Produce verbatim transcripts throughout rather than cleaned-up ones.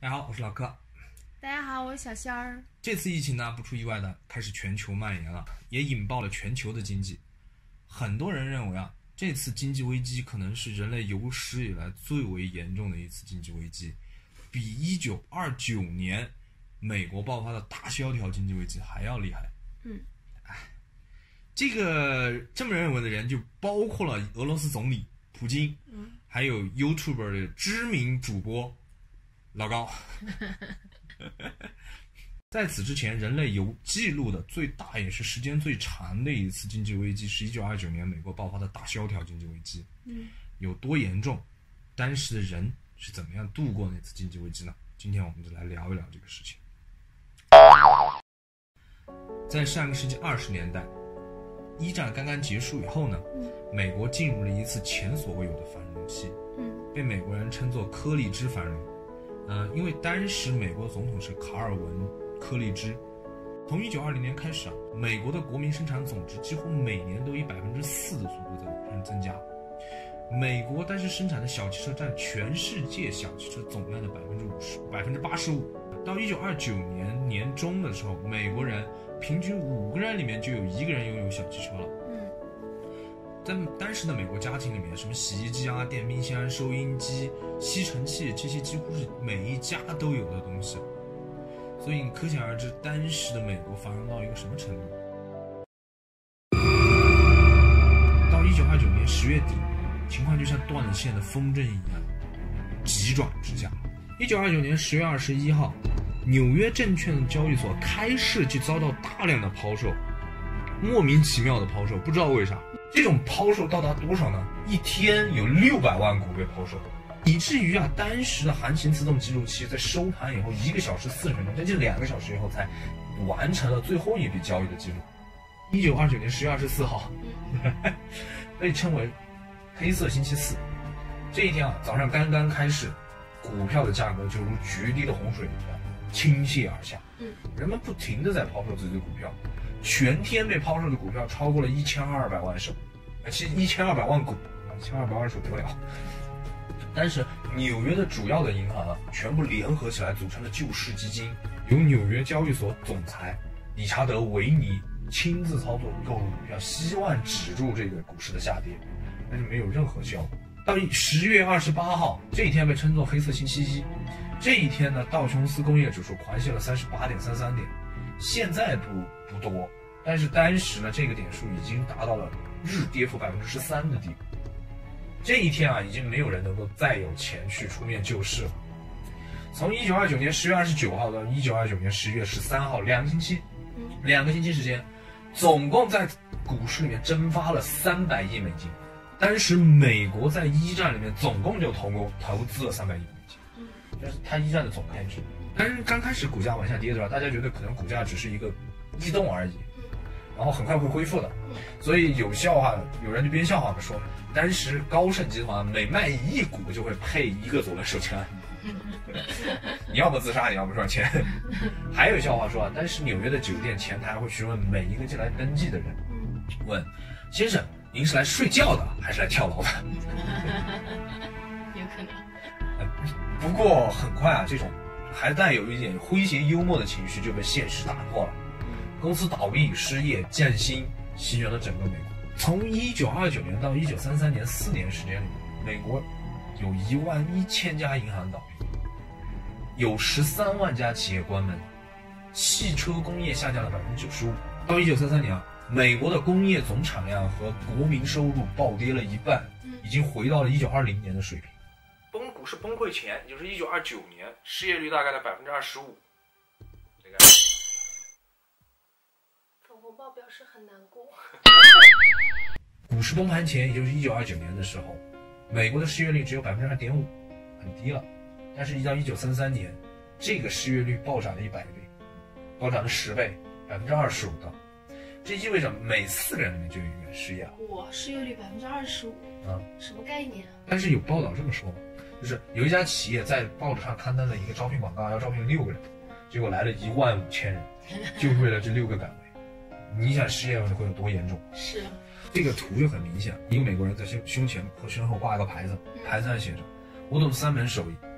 大家好，我是老柯。 大家好，我是小仙儿。 这次疫情呢，不出意外的开始全球蔓延了，也引爆了全球的经济。很多人认为啊，这次经济危机可能是人类有史以来最为严重的一次经济危机，比一九二九年美国爆发的大萧条经济危机还要厉害。 嗯， 哎，这个这么认为的人就包括了俄罗斯总理普京，嗯，还有 YouTuber 的知名主播老高。在此之前，人类有记录的最大也是时间最长的一次经济危机是一九二九年美国爆发的大萧条经济危机。 嗯，有多严重？当时的人是怎么样度过那次经济危机呢？今天我们就来聊一聊这个事情。在上个世纪二十年代，一战刚刚结束以后呢，嗯、美国进入了一次前所未有的繁荣期，嗯，被美国人称作柯立芝繁荣。呃，因为当时美国总统是卡尔文·柯立芝。从一九二零年开始啊，美国的国民生产总值几乎每年都以百分之四的速度在往上增加。美国当时生产的小汽车占全世界小汽车总量的百分之五十、百分之八十五。到一九二九年年中的时候，美国人平均五个人里面就有一个人拥有小汽车了。在当时的美国家庭里面，什么洗衣机啊、电冰箱、收音机、吸尘器，这些几乎是每一家都有的东西。所以你可想而知，当时的美国繁荣到一个什么程度。到一九二九年十月底，情况就像断了线的风筝一样，急转直下。一九二九年十月二十一号，纽约证券交易所开市就遭到大量的抛售，莫名其妙的抛售，不知道为啥。这种抛售到达多少呢？一天有六百万股被抛售，以至于啊，当时的行情自动记录器在收盘以后一个小时四十分钟，将近两个小时以后才完成了最后一笔交易的记录。一九二九年十月二十四号，被称为黑色星期四。这一天啊，早上刚刚开市，股票的价格就如决堤的洪水一样倾泻而下，人们不停地在抛售自己的股票。全天被抛售的股票超过了一千二百万手，其实一千二百万股，一千二百万手得了。但是纽约的主要的银行啊，全部联合起来组成了救市基金，由纽约交易所总裁理查德·维尼亲自操作购入股票，希望止住这个股市的下跌，但是没有任何效果。到十月二十八号，这一天被称作黑色星期一。这一天呢，道琼斯工业指数狂泻了三十八点三三点。现在不不多，但是当时呢，这个点数已经达到了日跌幅百分之十三的地步。这一天啊，已经没有人能够再有钱去出面救市了。从一九二九年十月二十九号到一九二九年十月十三号，两个星期，两个星期时间，总共在股市里面蒸发了三百亿美金。当时美国在一战里面总共就投工投资了三百亿美金，这是它一战的总开支。但是刚开始股价往下跌，对吧？大家觉得可能股价只是一个异动而已，然后很快会恢复的。所以有笑话，有人就编笑话嘛，说当时高盛集团每卖一亿股就会配一个左轮手枪，你要么自杀，你要么赚钱。还有笑话说啊，当时纽约的酒店前台会询问每一个进来登记的人，问先生，您是来睡觉的还是来跳楼的？ 有可能。 不过很快啊，这种还带有一点诙谐幽默的情绪就被现实打破了，公司倒闭、失业、降薪，席卷了整个美国。从一九二九年到一九三三年四年时间里，美国有一万一千家银行倒闭，有十三万家企业关门，汽车工业下降了百分之九十五。到一九三三年啊，美国的工业总产量和国民收入暴跌了一半，已经回到了一九二零年的水平。崩股市崩溃前，也就是一九二九年，失业率大概在百分之二十五。这个粉红豹表示很难过。 股市崩盘前，也就是一九二九年的时候，美国的失业率只有百分之二点五，很低了。但是，一到一九三三年，这个失业率暴涨了一百倍，暴涨了十倍，百分之二十五的。这意味着每四个人里面就有一个人失业了。 哇，失业率百分之二十五， 啊， 什么概念啊？ 但是有报道这么说嘛，就是有一家企业在报纸上刊登了一个招聘广告，要招聘六个人，结果来了一万五千人，就为了这六个岗位。你想失业会有多严重？ 是。 这个图就很明显，一个美国人在胸胸前或身后挂一个牌子，牌子上写着：“我懂三门手艺，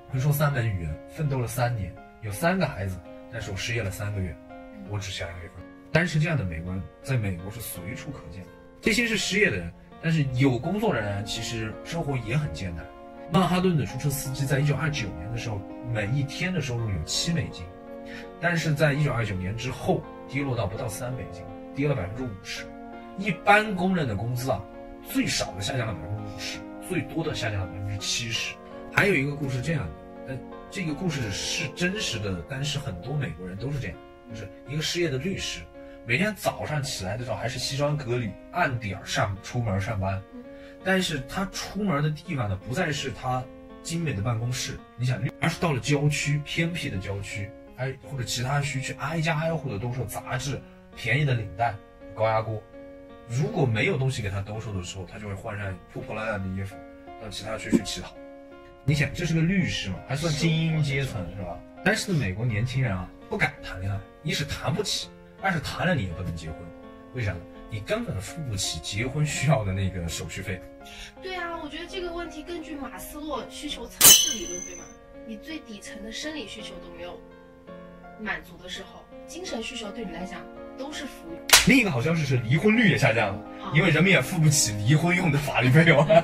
会说三门语言，奋斗了三年，有三个孩子，但是我失业了三个月，我只想要一份。但是这样的美国人在美国是随处可见的。这些是失业的人，但是有工作的人其实生活也很艰难。曼哈顿的出租车司机在一九二九年的时候，每一天的收入有七美金，但是在一九二九年之后跌落到不到三美金，跌了百分之五十。一般工人的工资啊，最少的下降了百分之五十，最多的下降了百分之七十。还有一个故事这样的，呃，这个故事是真实的，但是很多美国人都是这样，就是一个失业的律师，每天早上起来的时候还是西装革履，按点上出门上班，但是他出门的地方呢，不再是他精美的办公室，你想，而是到了郊区，偏僻的郊区，哎，或者其他区去挨家挨户的兜售杂志、便宜的领带、高压锅。如果没有东西给他兜售的时候，他就会换上破破烂烂的衣服，到其他区去乞讨。你想，这是个律师嘛，还算精英阶层是吧？但是美国年轻人啊，不敢谈恋爱，一是谈不起，二是谈了你也不能结婚，为啥呢？你根本付不起结婚需要的那个手续费。 对啊，我觉得这个问题根据马斯洛需求层次理论，对吗？你最底层的生理需求都没有满足的时候，精神需求对你来讲都是服务。 另一个好消息是离婚率也下降了，哦、因为人们也付不起离婚用的法律费用。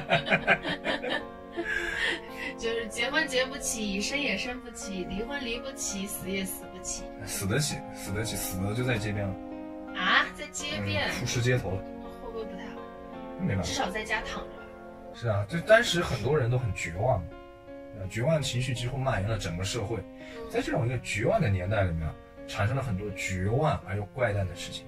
就是结婚结不起，生也生不起，离婚离不起，死也死不起。 死得起，死得起，死的就在街边了。 啊，在街边， 出事街头了。 会不会不太好？ 没办法， 至少在家躺着吧。 是啊，就当时很多人都很绝望，绝望情绪几乎蔓延了整个社会。在这种一个绝望的年代里面，产生了很多绝望而又怪诞的事情。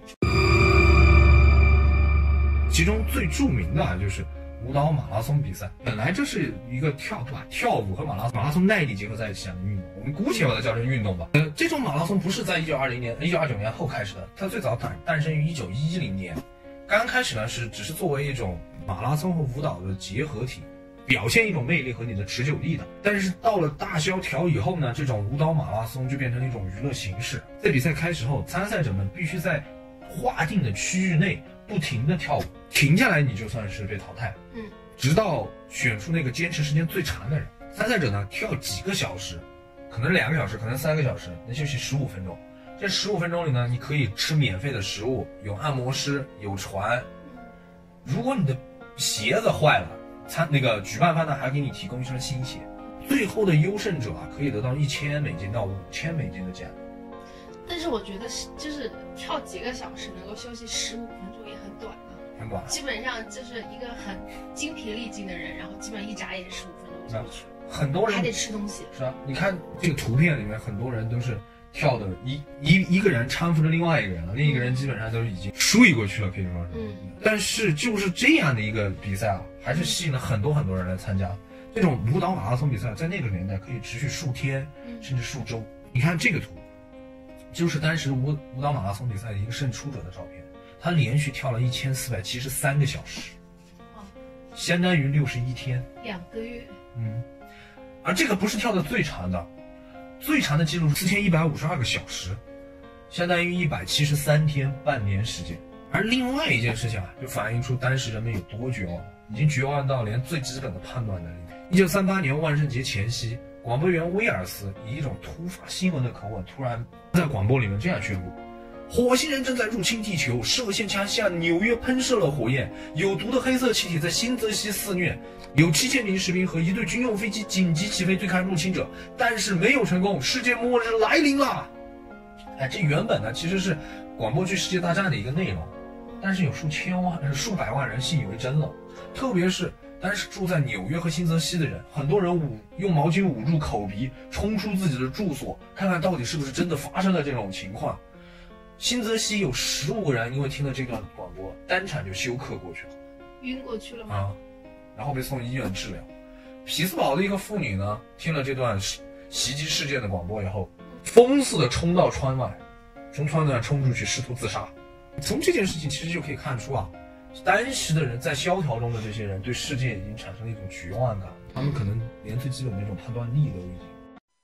其中最著名的啊，就是舞蹈马拉松比赛。本来这是一个跳对吧？跳舞和马拉松马拉松耐力结合在一起的运动，我们姑且把它叫成运动吧。呃，这种马拉松不是在一九二零年、一九二九年后开始的，它最早诞诞生于一九一零年。刚开始呢是只是作为一种马拉松和舞蹈的结合体，表现一种魅力和你的持久力的。但是到了大萧条以后呢，这种舞蹈马拉松就变成了一种娱乐形式。在比赛开始后，参赛者们必须在划定的区域内不停的跳舞，停下来你就算是被淘汰。 嗯， 直到选出那个坚持时间最长的人。参赛者呢跳几个小时，可能两个小时，可能三个小时，能休息十五分钟。这十五分钟里呢，你可以吃免费的食物，有按摩师，有船。如果你的鞋子坏了，参那个举办方呢还给你提供一双新鞋。最后的优胜者啊，可以得到一千美金到五千美金的奖。 但是我觉得是就是跳几个小时能够休息十五分钟也很短了， 很短。 基本上就是一个很精疲力尽的人，然后基本上一眨眼十五分钟就过去了。 很多人还得吃东西。 是啊，你看这个图片里面，很多人都是跳的一一一个人搀扶着另外一个人了，另一个人基本上都已经睡过去了，可以说是。 嗯。 但是就是这样的一个比赛啊，还是吸引了很多很多人来参加。这种舞蹈马拉松比赛在那个年代可以持续数天，甚至数周。你看这个图，就是当时舞舞蹈马拉松比赛的一个胜出者的照片，他连续跳了一千四百七十三个小时， 哦， 相当于六十一天， 两个月。 嗯，而这个不是跳的最长的，最长的记录是四千一百五十二个小时，相当于一百七十三天，半年时间。而另外一件事情啊，就反映出当时人们有多绝望，已经绝望到连最基本的判断能力。一九三八年万圣节前夕，广播员威尔斯以一种突发新闻的口吻，突然在广播里面这样宣布：火星人正在入侵地球，射线枪向纽约喷射了火焰，有毒的黑色气体在新泽西肆虐，有七千名士兵和一队军用飞机紧急起飞对抗入侵者，但是没有成功，世界末日来临了。哎，这原本呢其实是广播剧《世界大战》的一个内容，但是有数千万、数百万人信以为真了，特别是当时住在纽约和新泽西的人，很多人捂用毛巾捂住口鼻，冲出自己的住所，看看到底是不是真的发生了这种情况。新泽西有十五个人因为听了这段广播，当场就休克过去了， 晕过去了吗？ 啊，然后被送医院治疗。匹兹堡的一个妇女呢，听了这段袭击事件的广播以后，疯似的冲到窗外，从窗外冲出去，试图自杀。从这件事情其实就可以看出啊，当时的人在萧条中的这些人对世界已经产生了一种绝望感，他们可能连最基本的一种判断力都已经。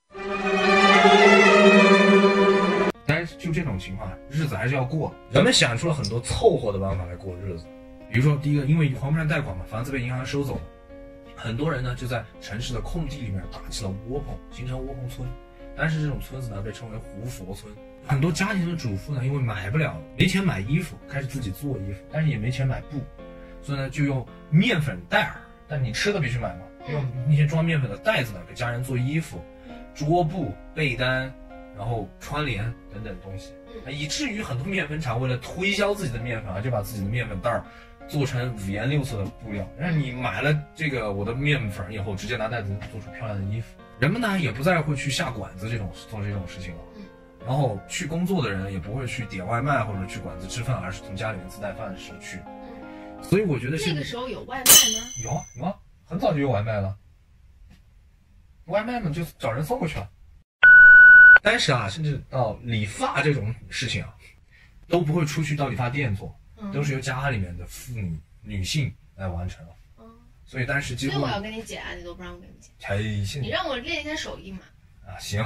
但是就这种情况，日子还是要过。人们想出了很多凑合的办法来过日子，比如说第一个，因为还不上贷款嘛，房子被银行收走了， 很多人呢就在城市的空地里面搭起了窝棚，形成窝棚村。但是这种村子呢被称为胡佛村。很多家庭的主妇呢，因为买不了，没钱买衣服，开始自己做衣服，但是也没钱买布，所以呢就用面粉袋儿，但你吃的必须买嘛，用那些装面粉的袋子呢给家人做衣服、桌布、被单，然后窗帘等等东西，以至于很多面粉厂为了推销自己的面粉啊，就把自己的面粉袋儿做成五颜六色的布料，让你买了这个我的面粉以后，直接拿袋子做出漂亮的衣服。人们呢也不再会去下馆子这种做这种事情了。然后去工作的人也不会去点外卖或者去馆子吃饭，而是从家里面自带饭的时去。所以我觉得那个时候有外卖吗？ 有啊有啊，很早就有外卖了。外卖嘛就找人送过去了。但是啊，甚至到理发这种事情啊，都不会出去到理发店做，嗯、都是由家里面的妇女女性来完成了。嗯，所以当时几乎。 所以我要跟你剪啊，你都不让我跟你剪。 哎， 你让我练一下手艺嘛。 啊，行。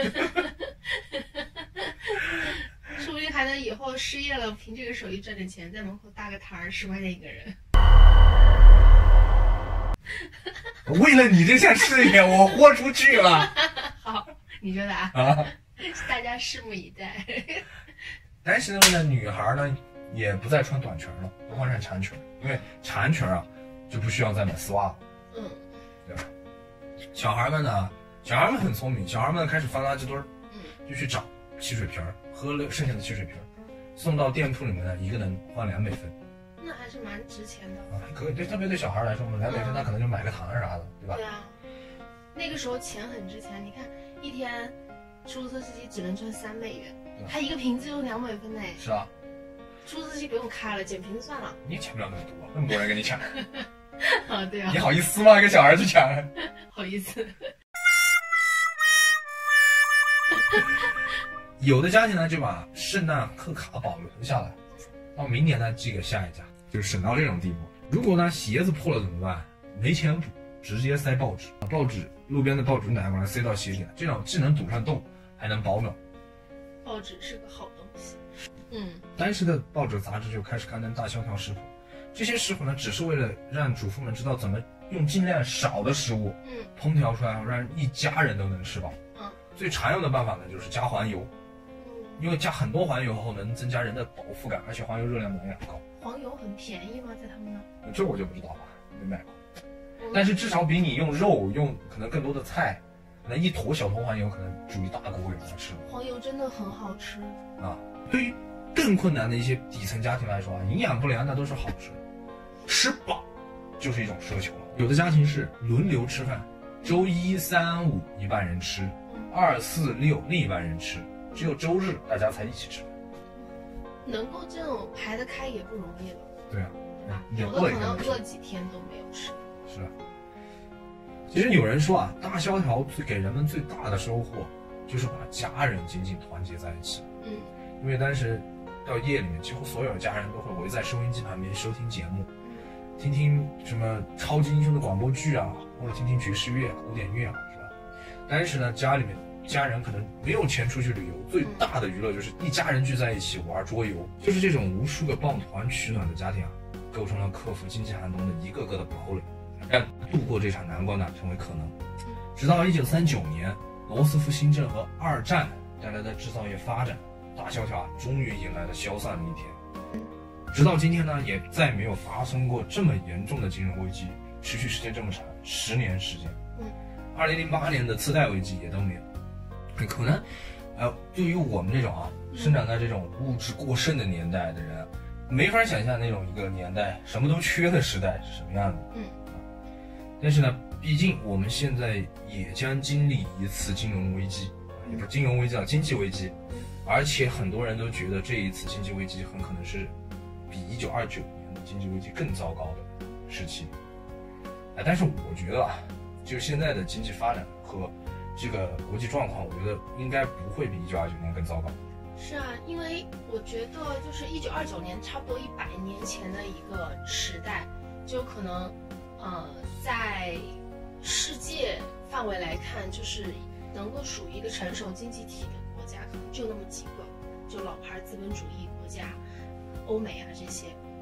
说不定还能以后失业了，凭这个手艺赚点钱，在门口搭个摊儿，十块钱一个人。 为了你这项事业，我豁出去了。 好，你觉得啊？ 啊， 大家拭目以待。 但是呢，女孩呢也不再穿短裙了，都换成长裙，因为长裙啊就不需要再买丝袜了。嗯，对吧？小孩们呢？小孩们很聪明，小孩们开始翻垃圾堆儿，就去找汽水瓶儿，喝了剩下的汽水瓶儿，送到店铺里面呢，一个人换两美分， 那还是蛮值钱的啊。可以，对，特别对小孩来说嘛，两美分他可能就买个糖啥的，对吧？ 对啊，那个时候钱很值钱。你看，一天出租车司机只能赚三美元，他一个瓶子就两美分呢。 是啊， 出租车司机不用开了，捡瓶子算了。 你抢不了那么多，那么多人跟你抢。 啊，对啊。 你好意思吗？跟小孩去抢？ 好意思。 有的家庭呢就把圣诞贺卡保留下来，到明年呢寄给下一家，就省到这种地步。如果呢鞋子破了怎么办？没钱补，直接塞报纸，报纸路边的报纸拿过来塞到鞋底，这种既能堵上洞，还能保暖。 报纸是个好东西。嗯， 当时的报纸杂志就开始刊登大萧条食谱，这些食谱呢只是为了让主妇们知道怎么用尽量少的食物，嗯，烹调出来让一家人都能吃饱。最常用的办法呢，就是加黄油，因为加很多黄油后能增加人的饱腹感，而且黄油热量本来也很高。 黄油很便宜吗？在他们那？ 这我就不知道了，没买过。但是至少比你用肉用可能更多的菜，可能一坨小坨黄油可能煮一大锅给人家吃。 黄油真的很好吃啊！对于更困难的一些底层家庭来说啊，营养不良那都是好吃，吃饱就是一种奢求了。有的家庭是轮流吃饭，周一、三、五一半人吃。二四六另一半人吃，只有周日大家才一起吃。 能够这种排得开也不容易了。 对啊， 对吧？有的可能饿几天都没有吃。 是啊。其实有人说啊，大萧条最给人们最大的收获，就是把家人紧紧团结在一起。嗯。因为当时到夜里面，几乎所有家人都会围在收音机旁边收听节目，听听什么超级英雄的广播剧啊，或者听听爵士乐、古典乐啊。但是呢，家里面家人可能没有钱出去旅游，最大的娱乐就是一家人聚在一起玩桌游。就是这种无数个抱团取暖的家庭啊，构成了克服经济寒冬的一个个的堡垒，让度过这场难关呢成为可能。直到一九三九年，罗斯福新政和二战带来的制造业发展，大萧条啊终于迎来了消散的一天。直到今天呢，也再没有发生过这么严重的金融危机，持续时间这么长，十年时间。二零零八年的次贷危机也都没有，可能，呃，对于我们这种啊，生长在这种物质过剩的年代的人，没法想象那种一个年代什么都缺的时代是什么样的。嗯，但是呢，毕竟我们现在也将经历一次金融危机，也不是金融危机啊，经济危机，而且很多人都觉得这一次经济危机很可能是比一九二九年的经济危机更糟糕的时期。哎，但是我觉得啊。就现在的经济发展和这个国际状况，我觉得应该不会比一九二九年更糟糕。 是啊，因为我觉得就是一九二九年差不多一百年前的一个时代，就可能，呃，在世界范围来看，就是能够属于一个成熟经济体的国家，可能就那么几个，就老牌资本主义国家，欧美啊这些。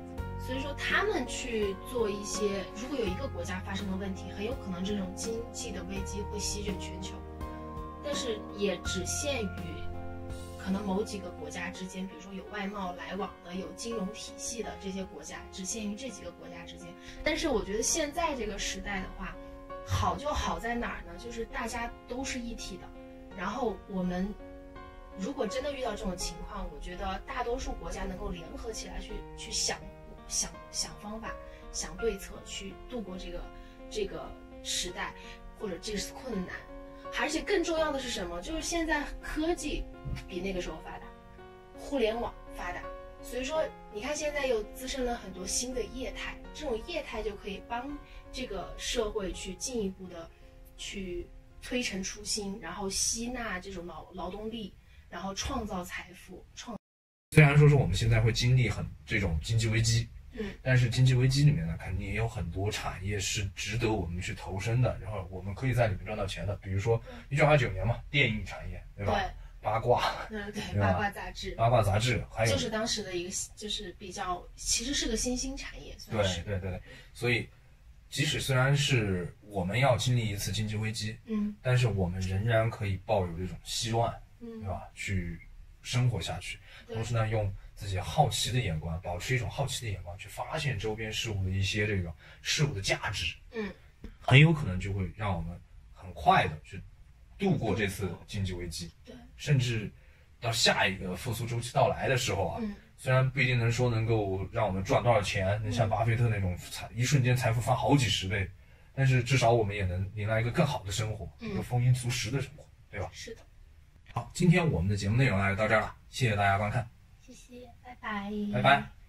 所以说他们去做一些，如果有一个国家发生了问题，很有可能这种经济的危机会席卷全球，但是也只限于可能某几个国家之间，比如说有外贸来往的、有金融体系的这些国家，只限于这几个国家之间。但是我觉得现在这个时代的话，好就好在哪儿呢？就是大家都是一体的，然后我们如果真的遇到这种情况，我觉得大多数国家能够联合起来去去想想想方法、想对策，去度过这个这个时代或者这次困难。而且更重要的是什么？就是现在科技比那个时候发达，互联网发达，所以说你看现在又滋生了很多新的业态，这种业态就可以帮这个社会去进一步的去推陈出新，然后吸纳这种劳劳动力，然后创造财富。创虽然说是我们现在会经历很这种经济危机， 嗯， 但是经济危机里面呢，肯定也有很多产业是值得我们去投身的，然后我们可以在里面赚到钱的。比如说一九二九年嘛，电影产业，对吧？ 对， 八卦， 嗯，对， 对吧八卦杂志， 八卦杂志，还有就是当时的一个，就是比较，其实是个新兴产业，算对是。 对对对，所以即使虽然是我们要经历一次经济危机， 嗯但是我们仍然可以抱有这种希望， 嗯， 对吧？去生活下去， 对同时呢，用自己好奇的眼光，保持一种好奇的眼光，去发现周边事物的一些这个事物的价值， 嗯， 很有可能就会让我们很快的去度过这次经济危机， 对， 甚至到下一个复苏周期到来的时候啊， 嗯虽然不一定能说能够让我们赚多少钱，能像巴菲特那种财一瞬间财富翻好几十倍，但是至少我们也能迎来一个更好的生活， 嗯一个丰衣足食的生活，对吧？ 是的， 好，今天我们的节目内容呢就到这儿了，谢谢大家观看， 谢谢，拜拜， 拜拜。